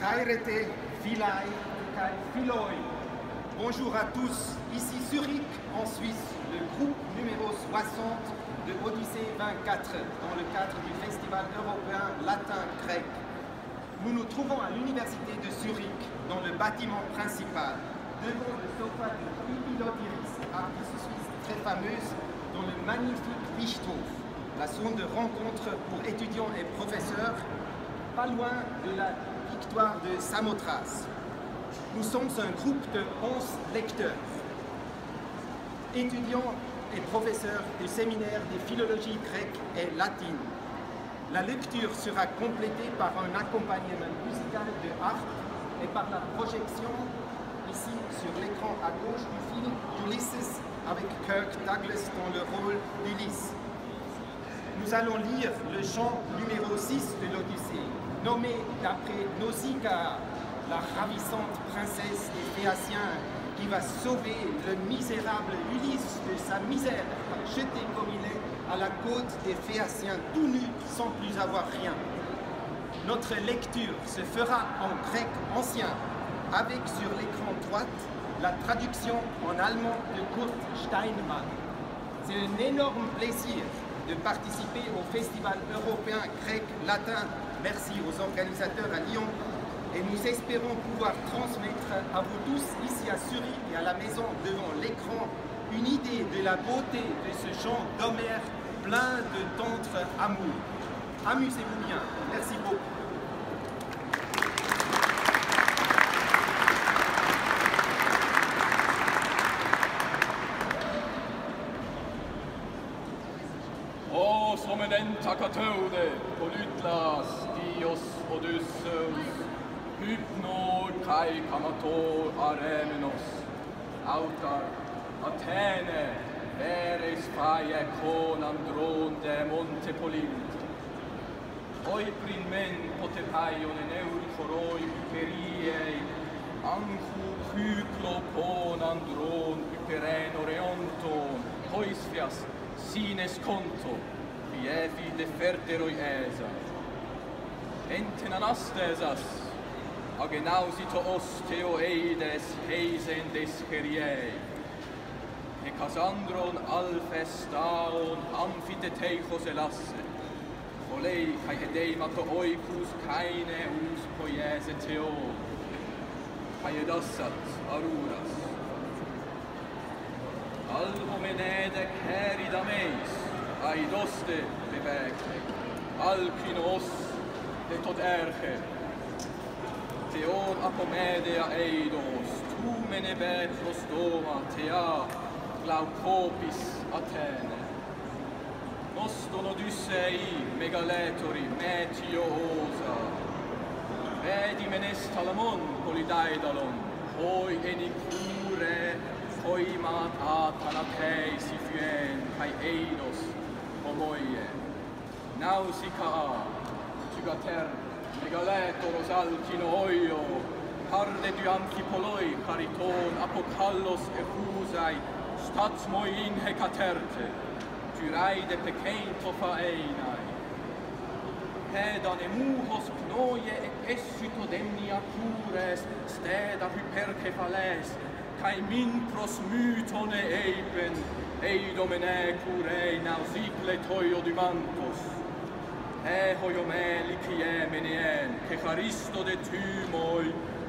Chairete, Filai, Kai Filoi. Bonjour à tous, ici Zurich, en Suisse, le groupe numéro 60 de Odyssée 24, dans le cadre du Festival européen latin-grec. Nous nous trouvons à l'université de Zurich, dans le bâtiment principal, devant le sofa de Bibliothéris, artiste suisse très fameuse, dans le magnifique Lichthof, la zone de rencontre pour étudiants et professeurs, pas loin de la victoire de Samothrace. Nous sommes un groupe de 11 lecteurs, étudiants et professeurs du séminaire des philologies grecques et latines. La lecture sera complétée par un accompagnement musical de harpe et par la projection, ici sur l'écran à gauche du film Ulysses avec Kirk Douglas dans le rôle d'Ulysse. Nous allons lire le chant numéro 6 de l'Odyssée, nommé d'après Nausicaa, la ravissante princesse des Phéaciens qui va sauver le misérable Ulysse de sa misère, jeté comme il est à la côte des Phéaciens tout nu sans plus avoir rien. Notre lecture se fera en grec ancien, avec sur l'écran droite la traduction en allemand de Kurt Steinmann. C'est un énorme plaisir de participer au Festival européen grec-latin. Merci aux organisateurs à Lyon et nous espérons pouvoir transmettre à vous tous ici à Zurich et à la maison devant l'écran une idée de la beauté de ce chant d'Homère plein de tendre amour. Amusez-vous bien. Merci beaucoup. Takateude, Polytlas, Dios, Odysseus, Hypnor, Kai, Kamator, Aremenos, Autar, Athene, Veres, Faie, Con, Andron, de Monte Polint, Oiprin men, Potepaion, Neurichoroi, Hyperiei, Anchu, Hyklo, Con, Andron, Hyperen, Oreonton, Hoisfias, Sines Conto, Iefi deferteroi esa. Enten anastesas, agenausito osteo eides heisen desceriei. E Casandron alfestaon amphitetheichos elasse. Olei cae edeimato oicus caine us poiese teo. Cae edassat aruras. Alhomenede cerida meis. Aidoste bevekte, alkinos de tot erche, theon apomedea eidos, tu menebe prostoma thea, glaucopis Athene. Noston Odyssei megaletori metio osa, vedi menestalamon Polydaedalon, hoi enicure, hoimat Athanatei sifien, cae eidos, Homoie, Nausicaa, Tygater, Megaletoros alcino oio, Carde du Amphipoloi, Cariton, Apocallos effusai, Statsmoi in hecaterte, Tyraide pecento faenai. Hedan emuhos pnoie et essuto demnia cures, steda hypercephales, cae min pros mytone eipen, eidomene curei nausicle toio dymantos. Hoiome licie menien, che charisto de tymoi,